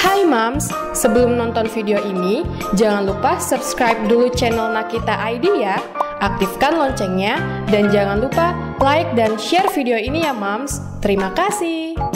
Hai Moms, sebelum nonton video ini, jangan lupa subscribe dulu channel Nakita ID ya. Aktifkan loncengnya, dan jangan lupa like dan share video ini ya Moms. Terima kasih.